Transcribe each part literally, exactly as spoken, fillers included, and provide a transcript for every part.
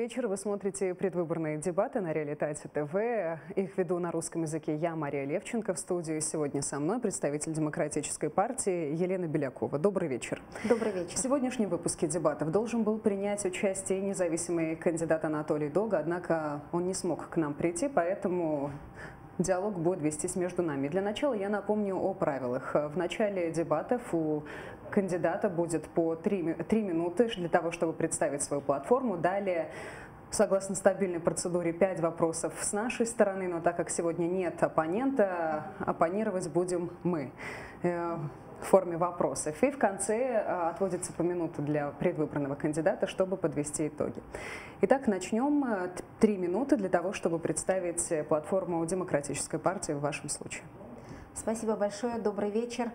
вечер. Вы смотрите предвыборные дебаты на Реалитате ТВ. Их веду на русском языке я, Мария Левченко. В студии сегодня со мной представитель Демократической партии Елена Белякова. Добрый вечер. Добрый вечер. В сегодняшнем выпуске дебатов должен был принять участие независимый кандидат Анатолий Дога, однако он не смог к нам прийти, поэтому диалог будет вестись между нами. Для начала я напомню о правилах. В начале дебатов у кандидата будет по три минуты для того, чтобы представить свою платформу. Далее, согласно стабильной процедуре, пять вопросов с нашей стороны, но так как сегодня нет оппонента, оппонировать будем мы в форме вопросов. И в конце отводится по минуте для предвыборного кандидата, чтобы подвести итоги. Итак, начнем. Три минуты для того, чтобы представить платформу Демократической партии в вашем случае. Спасибо большое. Добрый вечер.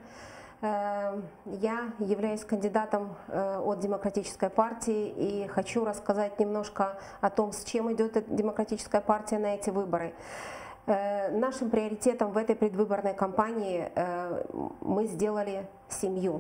Я являюсь кандидатом от Демократической партии и хочу рассказать немножко о том, с чем идет Демократическая партия на эти выборы. Нашим приоритетом в этой предвыборной кампании мы сделали семью.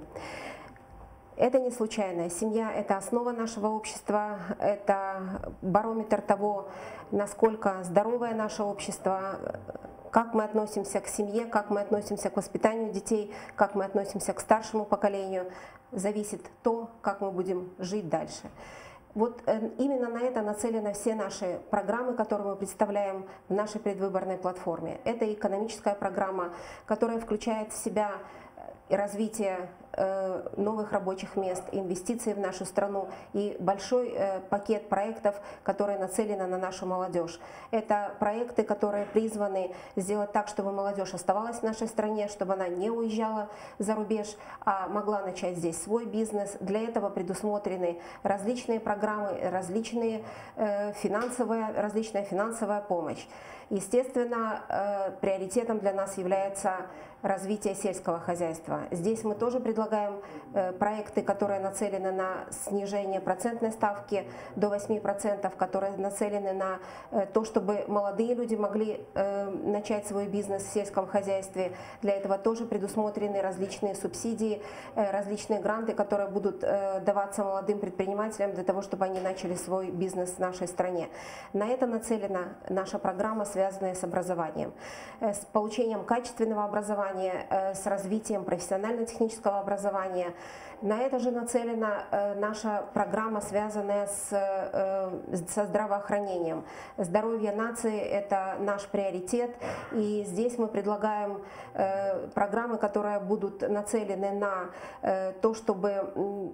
Это не случайно. Семья – это основа нашего общества, это барометр того, насколько здоровое наше общество, как мы относимся к семье, как мы относимся к воспитанию детей, как мы относимся к старшему поколению, зависит то, как мы будем жить дальше. Вот именно на это нацелены все наши программы, которые мы представляем в нашей предвыборной платформе. Это экономическая программа, которая включает в себя развитие новых рабочих мест, инвестиции в нашу страну и большой пакет проектов, которые нацелены на нашу молодежь. Это проекты, которые призваны сделать так, чтобы молодежь оставалась в нашей стране, чтобы она не уезжала за рубеж, а могла начать здесь свой бизнес. Для этого предусмотрены различные программы, различные финансовые, различная финансовая помощь. Естественно, приоритетом для нас является развитие сельского хозяйства. Здесь мы тоже предлагаем проекты, которые нацелены на снижение процентной ставки до восьми процентов, которые нацелены на то, чтобы молодые люди могли начать свой бизнес в сельском хозяйстве. Для этого тоже предусмотрены различные субсидии, различные гранты, которые будут даваться молодым предпринимателям для того, чтобы они начали свой бизнес в нашей стране. На это нацелена наша программа, связанная с образованием, с получением качественного образования, с развитием профессионально-технического образования. На это же нацелена наша программа, связанная с, со здравоохранением. Здоровье нации – это наш приоритет, и здесь мы предлагаем программы, которые будут нацелены на то, чтобы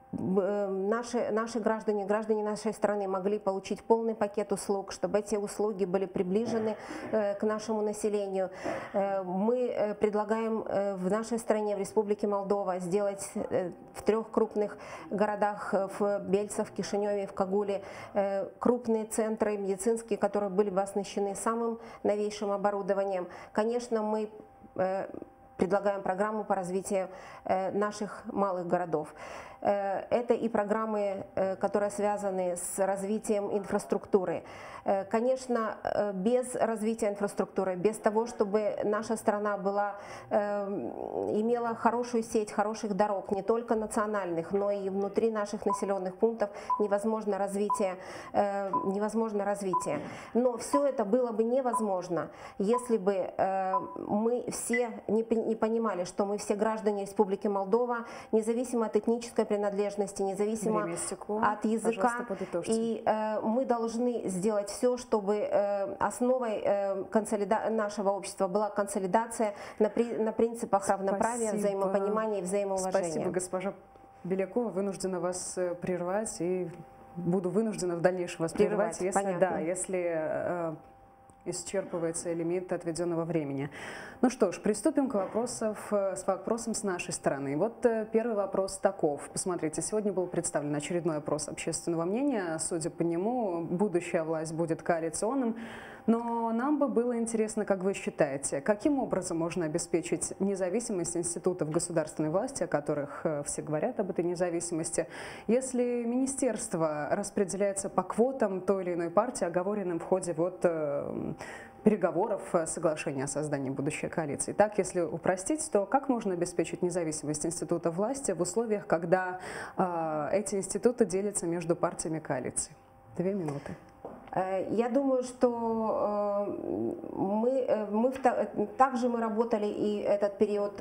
Наши, наши граждане, граждане нашей страны могли получить полный пакет услуг, чтобы эти услуги были приближены э, к нашему населению. Э, мы предлагаем э, в нашей стране, в Республике Молдова, сделать э, в трех крупных городах, в Бельце, в Кишиневе, в Кагуле, э, крупные центры медицинские, которые были бы оснащены самым новейшим оборудованием. Конечно, мы э, предлагаем программу по развитию э, наших малых городов. Это и программы, которые связаны с развитием инфраструктуры. Конечно, без развития инфраструктуры, без того, чтобы наша страна была, имела хорошую сеть хороших дорог, не только национальных, но и внутри наших населенных пунктов, невозможно развитие. Невозможно развитие. Но все это было бы невозможно, если бы мы все не понимали, что мы все граждане Республики Молдова, независимо от этнической принадлежности, независимо от языка. И э, мы должны сделать все, чтобы э, основой э, консолида... нашего общества была консолидация на, при... на принципах равноправия, Спасибо. Взаимопонимания и взаимоуважения. Спасибо, госпожа Белякова. Вынуждена вас прервать и буду вынуждена в дальнейшем вас прервать, прервать если, да, если э, исчерпывается лимит отведенного времени. Ну что ж, приступим к вопросам, с вопросом с нашей стороны. Вот первый вопрос таков. Посмотрите, сегодня был представлен очередной опрос общественного мнения. Судя по нему, будущая власть будет коалиционным. Но нам бы было интересно, как вы считаете, каким образом можно обеспечить независимость институтов государственной власти, о которых все говорят об этой независимости, если министерство распределяется по квотам той или иной партии, оговоренным в ходе вот переговоров, соглашения о создании будущей коалиции. Так, если упростить, то как можно обеспечить независимость института власти в условиях, когда э, эти институты делятся между партиями коалиции? Две минуты. Я думаю, что мы, мы также мы работали и этот период,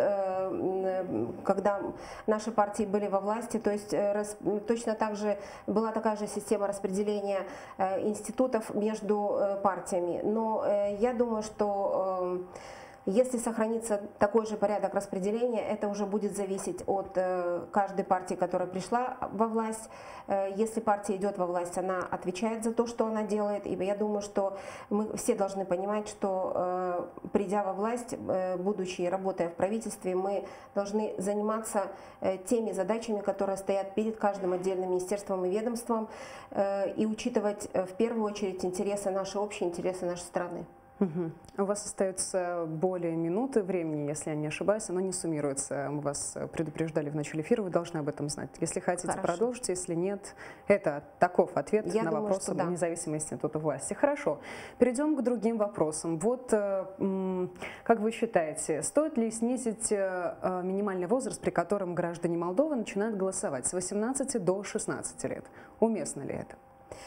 когда наши партии были во власти, то есть точно так же была такая же система распределения институтов между партиями. Но я думаю, что если сохранится такой же порядок распределения, это уже будет зависеть от э, каждой партии, которая пришла во власть. Э, если партия идет во власть, она отвечает за то, что она делает. И я думаю, что мы все должны понимать, что э, придя во власть, э, будучи работая в правительстве, мы должны заниматься э, теми задачами, которые стоят перед каждым отдельным министерством и ведомством, э, и учитывать э, в первую очередь интересы наши, общие интересы нашей страны. Угу. У вас остается более минуты времени, если я не ошибаюсь, оно не суммируется. Мы вас предупреждали в начале эфира, вы должны об этом знать. Если хотите, Хорошо. Продолжите, если нет, это таков ответ я на думаю, вопрос об да. независимости института власти. Хорошо, перейдем к другим вопросам. Вот, как вы считаете, стоит ли снизить минимальный возраст, при котором граждане Молдовы начинают голосовать с восемнадцати до шестнадцати лет? Уместно ли это?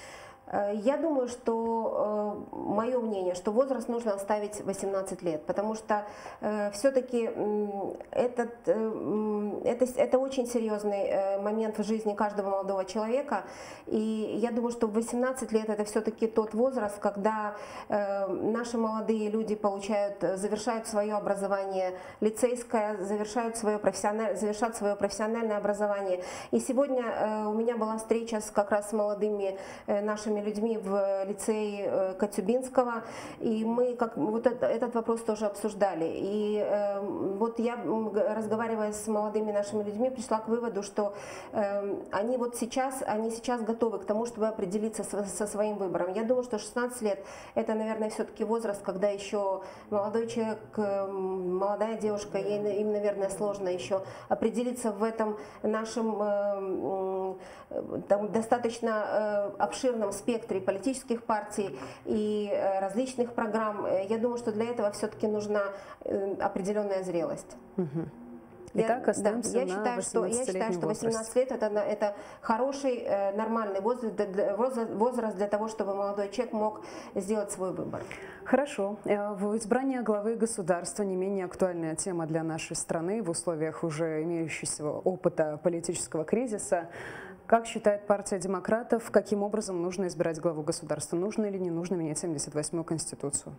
Я думаю, что э, мое мнение, что возраст нужно оставить восемнадцать лет, потому что э, все-таки э, этот, э, это, это очень серьезный э, момент в жизни каждого молодого человека, и я думаю, что восемнадцать лет это все-таки тот возраст, когда э, наши молодые люди получают, завершают свое образование лицейское, завершают свое профессиональное, завершают свое профессиональное образование. И сегодня э, у меня была встреча с, как раз с молодыми э, нашими людьми в лицее Коцюбинского, и мы как, вот это, этот вопрос тоже обсуждали. И э, вот я, разговаривая с молодыми нашими людьми, пришла к выводу, что э, они вот сейчас, они сейчас готовы к тому, чтобы определиться со, со своим выбором. Я думаю, что шестнадцать лет это, наверное, все-таки возраст, когда еще молодой человек, молодая девушка, ей, им, наверное, сложно еще определиться в этом нашем э, там, достаточно э, обширном спектре политических партий и различных программ. Я думаю, что для этого все-таки нужна определенная зрелость. Угу. Итак, я, да, я считаю, что, я считаю, что восемнадцать лет это, это хороший, нормальный возраст, возраст для того, чтобы молодой человек мог сделать свой выбор. Хорошо. Избрание главы государства не менее актуальная тема для нашей страны в условиях уже имеющегося опыта политического кризиса. Как считает партия демократов, каким образом нужно избирать главу государства? Нужно или не нужно менять семьдесят восьмую Конституцию?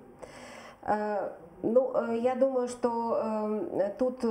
Ну, я думаю, что тут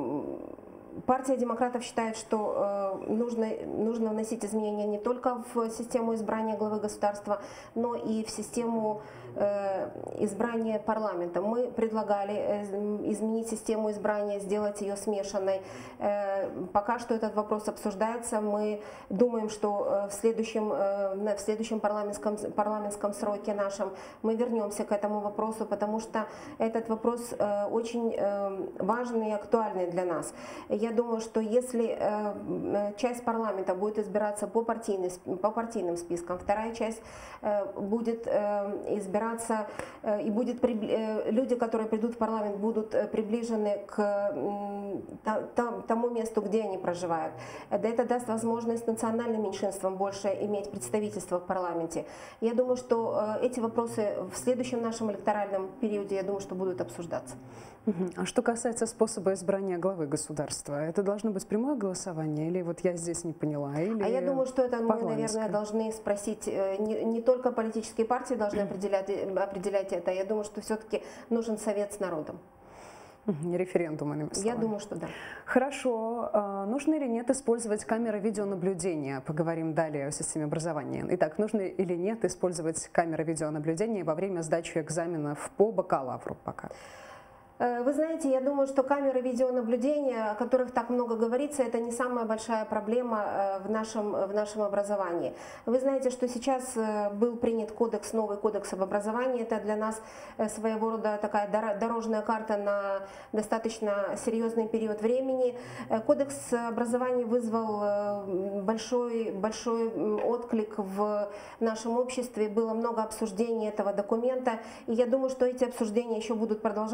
партия демократов считает, что нужно, нужно вносить изменения не только в систему избрания главы государства, но и в систему избрания парламента. Мы предлагали изменить систему избрания, сделать ее смешанной. Пока что этот вопрос обсуждается. Мы думаем, что в следующем, в следующем парламентском, парламентском сроке нашем мы вернемся к этому вопросу, потому что этот вопрос очень важный и актуальный для нас. Я думаю, что если часть парламента будет избираться по, партийным, по партийным спискам, вторая часть будет избираться и будет люди, которые придут в парламент, будут приближены к тому месту, где они проживают. Это даст возможность национальным меньшинствам больше иметь представительство в парламенте. Я думаю, что эти вопросы в следующем нашем электоральном периоде, я думаю, что будут обсуждаться. А что касается способа избрания главы государства, это должно быть прямое голосование, или вот я здесь не поняла? Или а я думаю, что это мы, наверное, должны спросить, не, не только политические партии должны определять, определять это, я думаю, что все-таки нужен совет с народом. Референдум, иными словами. Я думаю, что да. Хорошо. Нужно или нет использовать камеры видеонаблюдения? Поговорим далее о системе образования. Итак, нужно или нет использовать камеры видеонаблюдения во время сдачи экзаменов по бакалавру пока? Вы знаете, я думаю, что камеры видеонаблюдения, о которых так много говорится, это не самая большая проблема в нашем, в нашем образовании. Вы знаете, что сейчас был принят кодекс, новый кодекс об образовании. Это для нас своего рода такая дорожная карта на достаточно серьезный период времени. Кодекс образования вызвал большой, большой отклик в нашем обществе. Было много обсуждений этого документа. И я думаю, что эти обсуждения еще будут продолжаться, потому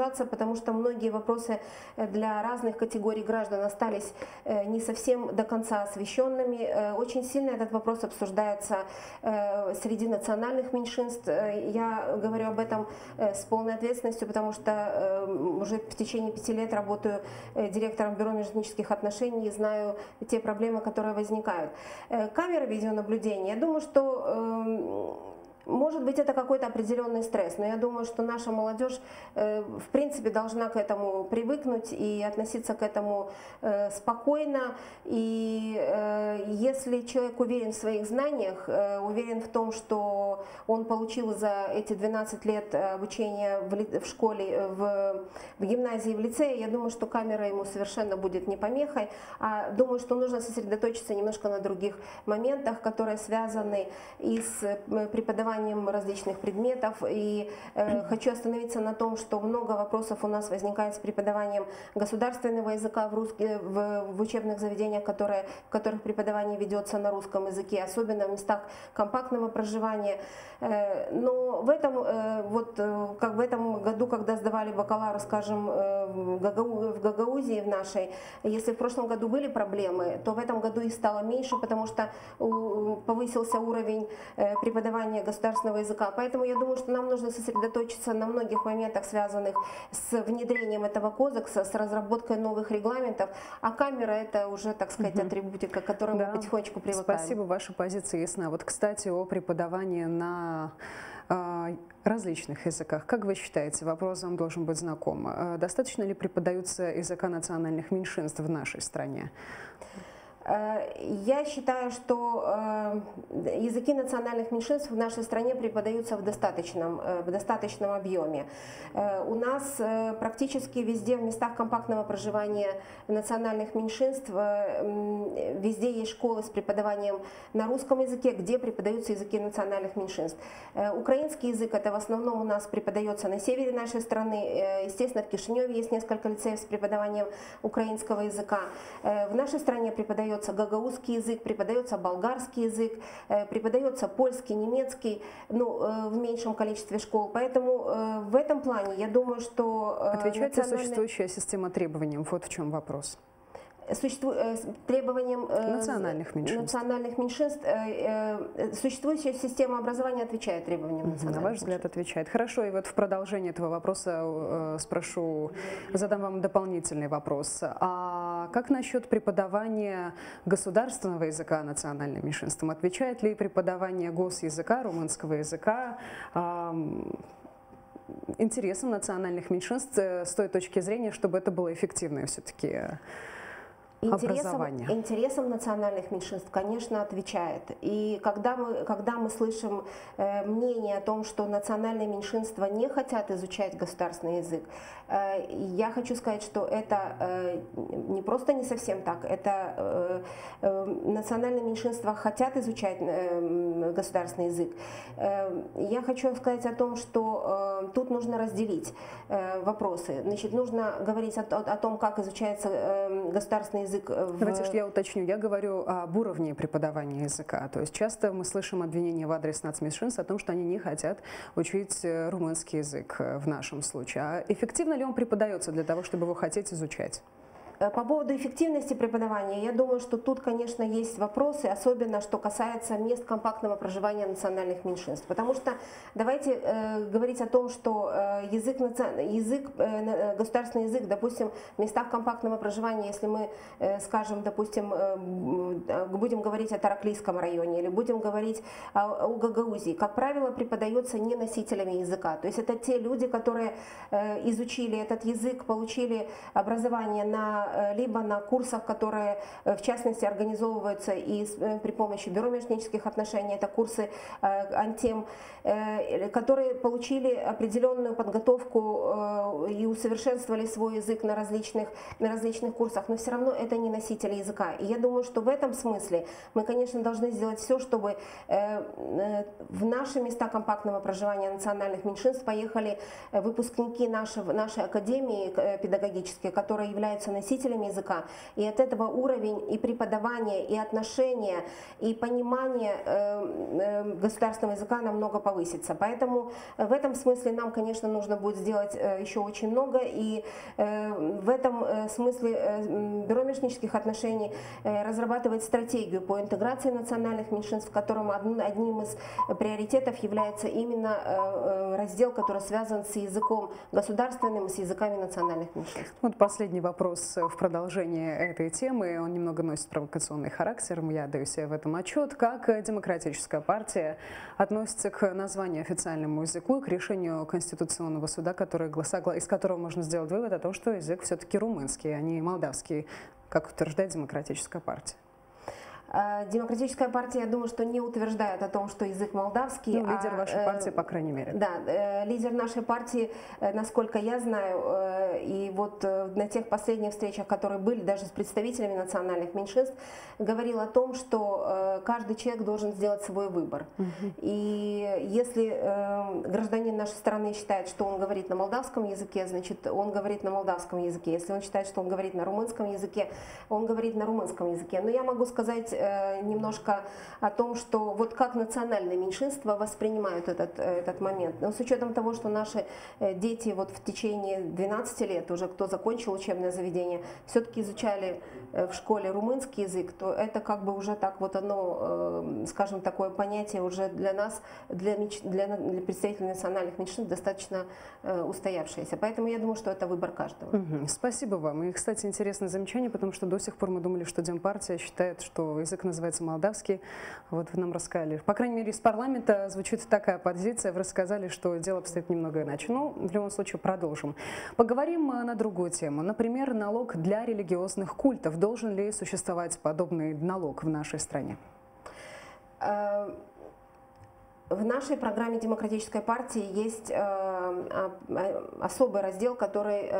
потому что многие вопросы для разных категорий граждан остались не совсем до конца освещенными. Очень сильно этот вопрос обсуждается среди национальных меньшинств. Я говорю об этом с полной ответственностью, потому что уже в течение пяти лет работаю директором Бюро межэтнических отношений и знаю те проблемы, которые возникают. Камеры видеонаблюдения, я думаю, что может быть, это какой-то определенный стресс, но я думаю, что наша молодежь, э, в принципе, должна к этому привыкнуть и относиться к этому э, спокойно. И э, если человек уверен в своих знаниях, э, уверен в том, что он получил за эти двенадцать лет обучения в, ли, в школе, в, в гимназии, в лицее, я думаю, что камера ему совершенно будет не помехой. А думаю, что нужно сосредоточиться немножко на других моментах, которые связаны и с преподаванием различных предметов. И э, хочу остановиться на том, что много вопросов у нас возникает с преподаванием государственного языка в, русский, в, в учебных заведениях, которые, в которых преподавание ведется на русском языке, особенно в местах компактного проживания. Э, но в этом, э, вот, э, как в этом году, когда сдавали бакалавр, скажем, э, в, Гагау, в Гагаузии в нашей, если в прошлом году были проблемы, то в этом году их стало меньше, потому что у, повысился уровень э, преподавания государственного языка. Поэтому я думаю, что нам нужно сосредоточиться на многих моментах, связанных с внедрением этого кодекса, с разработкой новых регламентов. А камера — это уже, так сказать, угу. атрибутика, к которой да. мы потихонечку привыкаем. Спасибо, ваша позиция ясна. Вот, кстати, о преподавании на э, различных языках. Как вы считаете, вопрос вам должен быть знаком. Э, достаточно ли преподаются языка национальных меньшинств в нашей стране? Я считаю, что языки национальных меньшинств в нашей стране преподаются в достаточном, в достаточном объеме. У нас практически везде в местах компактного проживания национальных меньшинств везде есть школы с преподаванием на русском языке, где преподаются языки национальных меньшинств. Украинский язык — это в основном у нас преподается на севере нашей страны. Естественно, в Кишиневе есть несколько лицеев с преподаванием украинского языка. В нашей стране преподается гагаузский язык, преподается болгарский язык, преподается польский, немецкий, ну, в меньшем количестве школ. Поэтому в этом плане я думаю, что... Отвечает ли национальная... существующая система требованиям? Вот в чем вопрос. Существу... требованиям национальных меньшинств. национальных меньшинств существующая система образования отвечает требованиям национальных На ваш взгляд, отвечает. Хорошо, и вот в продолжение этого вопроса спрошу, задам вам дополнительный вопрос. А как насчет преподавания государственного языка национальным меньшинствам? Отвечает ли преподавание госязыка, румынского языка интересам национальных меньшинств с той точки зрения, чтобы это было эффективное все-таки Интересам, интересам национальных меньшинств, конечно, отвечает. И когда мы, когда мы слышим э, мнение о том, что национальные меньшинства не хотят изучать государственный язык, э, я хочу сказать, что это э, не просто не совсем так. Это э, э, национальные меньшинства хотят изучать э, государственный язык. Э, я хочу сказать о том, что э, тут нужно разделить э, вопросы. Значит, нужно говорить о, о, о том, как изучается э, государственный язык. В... Давайте я уточню. Я говорю об уровне преподавания языка. То есть часто мы слышим обвинения в адрес нацменьшинств о том, что они не хотят учить румынский язык в нашем случае. А эффективно ли он преподается для того, чтобы его хотеть изучать? По поводу эффективности преподавания, я думаю, что тут, конечно, есть вопросы, особенно что касается мест компактного проживания национальных меньшинств. Потому что давайте э, говорить о том, что э, язык, язык, э, государственный язык, допустим, в местах компактного проживания, если мы э, скажем, допустим, э, будем говорить о Тараклийском районе или будем говорить о, о Гагаузии, как правило, преподается не носителями языка. То есть это те люди, которые э, изучили этот язык, получили образование на либо на курсах, которые в частности организовываются и при помощи Бюро межэтнических отношений, это курсы антем, которые получили определенную подготовку и усовершенствовали свой язык на различных, на различных курсах, но все равно это не носители языка. И я думаю, что в этом смысле мы, конечно, должны сделать все, чтобы в наши места компактного проживания национальных меньшинств поехали выпускники нашей, нашей академии педагогические, которые являются носителями носителями языка. И от этого уровень и преподавания, и отношения, и понимания государственного языка намного повысится. Поэтому в этом смысле нам, конечно, нужно будет сделать еще очень много. И в этом смысле Бюро межэтнических отношений разрабатывает стратегию по интеграции национальных меньшинств, в котором одним из приоритетов является именно раздел, который связан с языком государственным и с языками национальных меньшинств. Вот последний вопрос в продолжении этой темы. Он немного носит провокационный характер, я даю себе в этом отчет. Как Демократическая партия относится к названию официальному языку и к решению Конституционного суда, который, из которого можно сделать вывод о том, что язык все-таки румынский, а не молдавский, как утверждает Демократическая партия? Демократическая партия, я думаю, что не утверждает о том, что язык молдавский. Ну, лидер а, вашей партии, по крайней мере. Да, лидер нашей партии, насколько я знаю, и вот на тех последних встречах, которые были даже с представителями национальных меньшинств, говорил о том, что каждый человек должен сделать свой выбор. Угу. И если гражданин нашей страны считает, что он говорит на молдавском языке, значит, он говорит на молдавском языке. Если он считает, что он говорит на румынском языке, он говорит на румынском языке. Но я могу сказать немножко о том, что вот как национальные меньшинства воспринимают этот, этот момент. Но с учетом того, что наши дети вот в течение двенадцати лет, уже кто закончил учебное заведение, все-таки изучали в школе румынский язык, то это как бы уже так вот оно, скажем, такое понятие уже для нас, для, для, для представителей национальных меньшинств достаточно устоявшееся. Поэтому я думаю, что это выбор каждого. Угу. Спасибо вам. И, кстати, интересное замечание, потому что до сих пор мы думали, что Демпартия считает, что язык называется молдавский. Вот вы нам рассказали. По крайней мере, из парламента звучит такая позиция. Вы рассказали, что дело обстоит немного иначе. Ну, в любом случае, продолжим. Поговорим на другую тему. Например, налог для религиозных культов. Должен ли существовать подобный налог в нашей стране? В нашей программе Демократической партии есть особый раздел, который,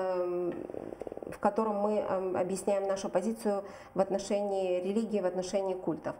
в котором мы объясняем нашу позицию в отношении религии, в отношении культов.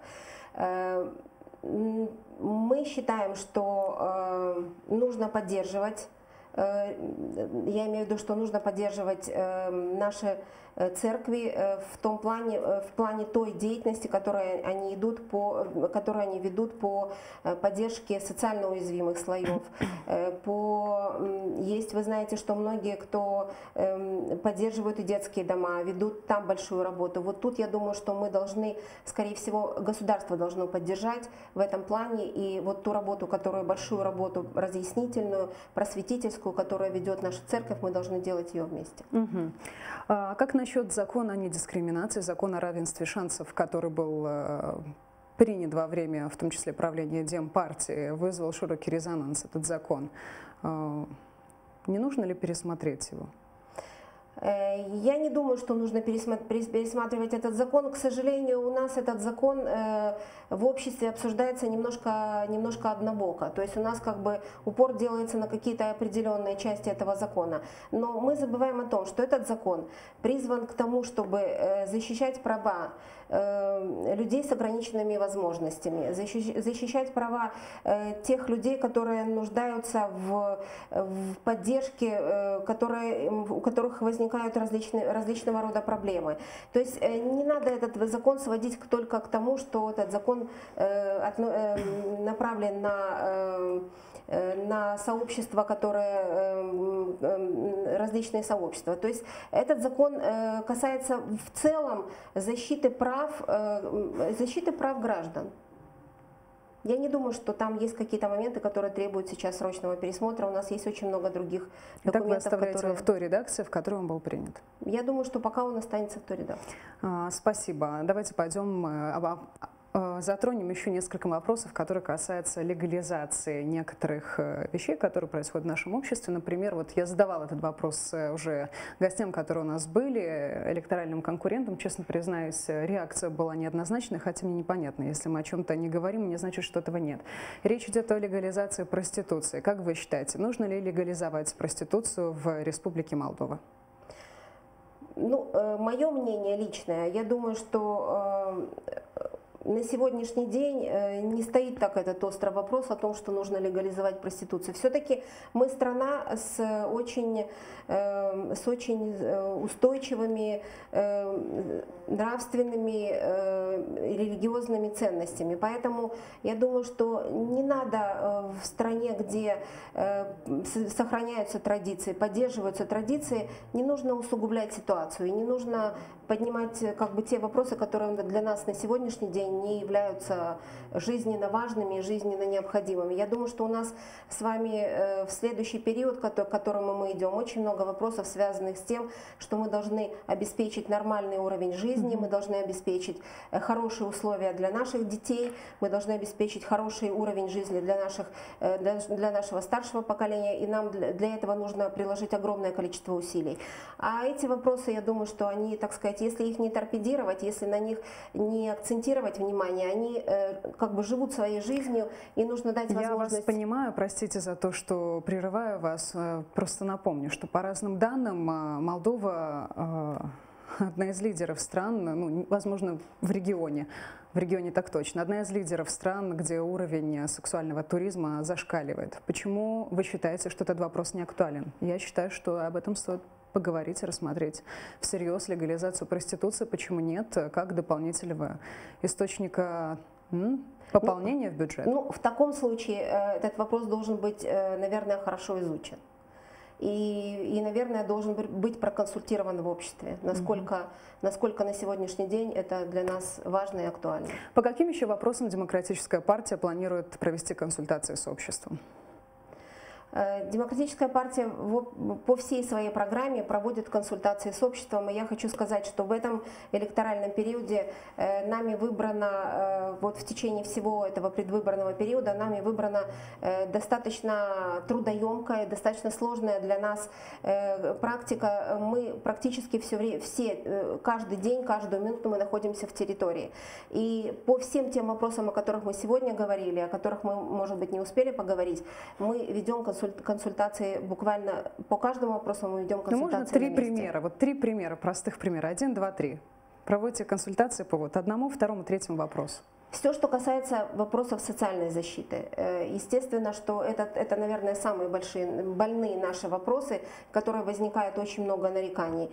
Мы считаем, что нужно поддерживать, я имею в виду, что нужно поддерживать наши церкви в том плане, в плане той деятельности, которой они идут по, которую они ведут по поддержке социально уязвимых слоев. По, есть, вы знаете, что многие, кто поддерживают и детские дома, ведут там большую работу. Вот тут я думаю, что мы должны, скорее всего, государство должно поддержать в этом плане, и вот ту работу, которую, большую работу разъяснительную, просветительскую, которую ведет наша церковь, мы должны делать ее вместе. Угу. А как насчет закона о недискриминации, закона о равенстве шансов, который был принят во время, в том числе, правления Демпартии, вызвал широкий резонанс этот закон? Не нужно ли пересмотреть его? Я не думаю, что нужно пересматривать этот закон. К сожалению, у нас этот закон в обществе обсуждается немножко, немножко однобоко. То есть у нас как бы упор делается на какие-то определенные части этого закона. Но мы забываем о том, что этот закон призван к тому, чтобы защищать права людей с ограниченными возможностями, защищать права тех людей, которые нуждаются в, в поддержке, которые, у которых возникают различные, различного рода проблемы. То есть не надо этот закон сводить только к тому, что этот закон направлен на на сообщества, которые, различные сообщества. То есть этот закон касается в целом защиты прав, защиты прав граждан. Я не думаю, что там есть какие-то моменты, которые требуют сейчас срочного пересмотра. У нас есть очень много других документов. Так вы оставляете которые... его в той редакции, в которой он был принят? Я думаю, что пока он останется в той редакции. А, спасибо. Давайте пойдем... Затронем еще несколько вопросов, которые касаются легализации некоторых вещей, которые происходят в нашем обществе. Например, вот я задавала этот вопрос уже гостям, которые у нас были, электоральным конкурентам. Честно признаюсь, реакция была неоднозначной, хотя мне непонятно. Если мы о чем-то не говорим, не значит, что этого нет. Речь идет о легализации проституции. Как вы считаете, нужно ли легализовать проституцию в Республике Молдова? Ну, мое мнение личное, я думаю, что на сегодняшний день не стоит так этот острый вопрос о том, что нужно легализовать проституцию. Все-таки мы страна с очень, с очень устойчивыми нравственными, религиозными ценностями. Поэтому я думаю, что не надо в стране, где сохраняются традиции, поддерживаются традиции, не нужно усугублять ситуацию, и не нужно поднимать как бы те вопросы, которые для нас на сегодняшний день не являются жизненно важными и жизненно необходимыми. Я думаю, что у нас с вами в следующий период, к которому мы идем, очень много вопросов, связанных с тем, что мы должны обеспечить нормальный уровень жизни, мы должны обеспечить хорошие условия для наших детей, мы должны обеспечить хороший уровень жизни для, наших, для, для нашего старшего поколения, и нам для этого нужно приложить огромное количество усилий. А эти вопросы, я думаю, что они, так сказать, если их не торпедировать, если на них не акцентировать внимание, они э, как бы живут своей жизнью, и нужно дать возможность... Я вас понимаю, простите за то, что прерываю вас. Просто напомню, что по разным данным Молдова одна из лидеров стран, ну, возможно, в регионе, в регионе так точно, одна из лидеров стран, где уровень сексуального туризма зашкаливает. Почему вы считаете, что этот вопрос не актуален? Я считаю, что об этом стоит поговорить, рассмотреть всерьез легализацию проституции. Почему нет? Как дополнительного источника м, пополнения ну, в бюджет? Ну, в таком случае этот вопрос должен быть, наверное, хорошо изучен. И, и, наверное, должен быть проконсультирован в обществе, насколько, угу. насколько на сегодняшний день это для нас важно и актуально. По каким еще вопросам Демократическая партия планирует провести консультации с обществом? Демократическая партия по всей своей программе проводит консультации с обществом, и я хочу сказать, что в этом электоральном периоде нами выбрано, вот в течение всего этого предвыборного периода, нами выбрана достаточно трудоемкая, достаточно сложная для нас практика. Мы практически все время, все, каждый день, каждую минуту мы находимся в территории. И по всем тем вопросам, о которых мы сегодня говорили, о которых мы, может быть, не успели поговорить, мы ведем консультации. консультации буквально по каждому вопросу мы ведем консультации. Ну, можно три примера, вот три примера, простых примера, один, два, три. Проводите консультации по вот одному, второму, третьему вопросу. Все, что касается вопросов социальной защиты, естественно, что это, это, наверное, самые большие, больные наши вопросы, в которые возникает очень много нареканий.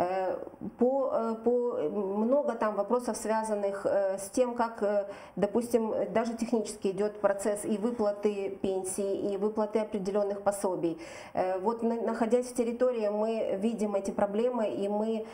По, по, много там вопросов, связанных с тем, как, допустим, даже технически идет процесс и выплаты пенсий, и выплаты определенных пособий. Вот, находясь в территории, мы видим эти проблемы, и мы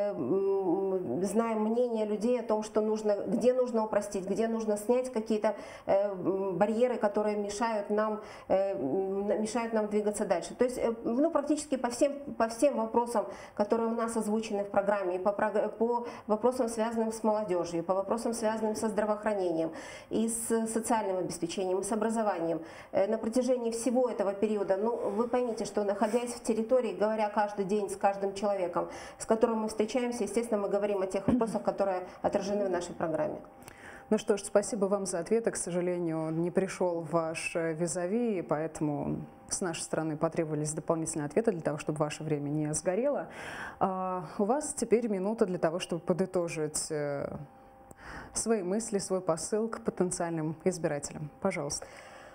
знаем мнение людей о том, что нужно, где нужно упростить, где нужно снять какие-то э, барьеры, которые мешают нам, э, мешают нам двигаться дальше. То есть, э, ну, практически по всем, по всем вопросам, которые у нас озвучены в программе, по, по вопросам, связанным с молодежью, по вопросам, связанным со здравоохранением, и с социальным обеспечением, и с образованием, э, на протяжении всего этого периода, ну, вы поймите, что, находясь в территории, говоря каждый день с каждым человеком, с которым мы встречаемся, естественно, мы говорим о тех вопросах, которые отражены в нашей программе. Ну что ж, спасибо вам за ответы. К сожалению, не пришел ваш визави, поэтому с нашей стороны потребовались дополнительные ответы для того, чтобы ваше время не сгорело. А у вас теперь минута для того, чтобы подытожить свои мысли, свой посыл к потенциальным избирателям. Пожалуйста.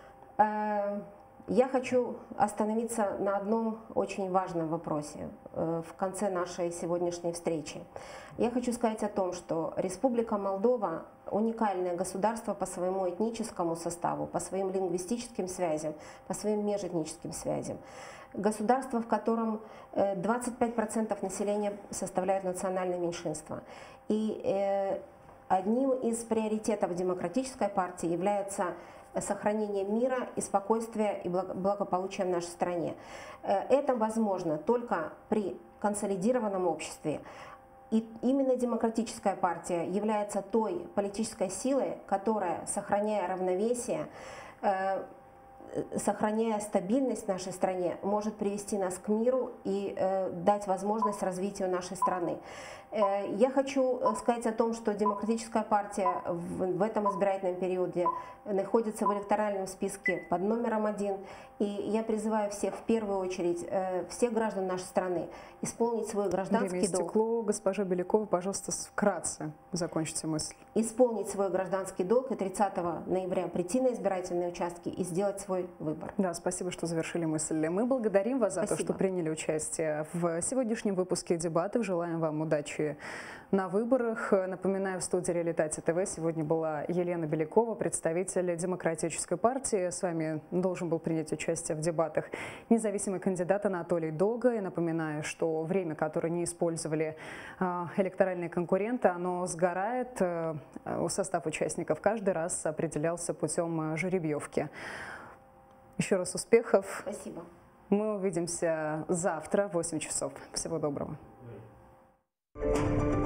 Я хочу остановиться на одном очень важном вопросе в конце нашей сегодняшней встречи. Я хочу сказать о том, что Республика Молдова – уникальное государство по своему этническому составу, по своим лингвистическим связям, по своим межэтническим связям. Государство, в котором двадцать пять процентов населения составляют национальные меньшинства. И одним из приоритетов Демократической партии является сохранение мира и спокойствия и благополучия в нашей стране. Это возможно только при консолидированном обществе. И именно Демократическая партия является той политической силой, которая, сохраняя равновесие, сохраняя стабильность в нашей стране, может привести нас к миру и дать возможность развитию нашей страны. Я хочу сказать о том, что Демократическая партия в этом избирательном периоде находится в электоральном списке под номером один. И я призываю всех, в первую очередь, всех граждан нашей страны исполнить свой гражданский Время долг. истекло. Госпожа Белякова, пожалуйста, вкратце закончите мысль. Исполнить свой гражданский долг и тридцатого ноября прийти на избирательные участки и сделать свой выбор. Да, спасибо, что завершили мысль. Мы благодарим вас за Спасибо. то, что приняли участие в сегодняшнем выпуске дебатов. Желаем вам удачи на выборах. Напоминаю, в студии Реалитати ТВ сегодня была Елена Белякова, представитель Демократической партии. С вами должен был принять участие в дебатах независимый кандидат Анатолий Долга. И напоминаю, что время, которое не использовали электоральные конкуренты, оно сгорает. Состав участников каждый раз определялся путем жеребьевки. Еще раз успехов. Спасибо. Мы увидимся завтра в восемь часов. Всего доброго.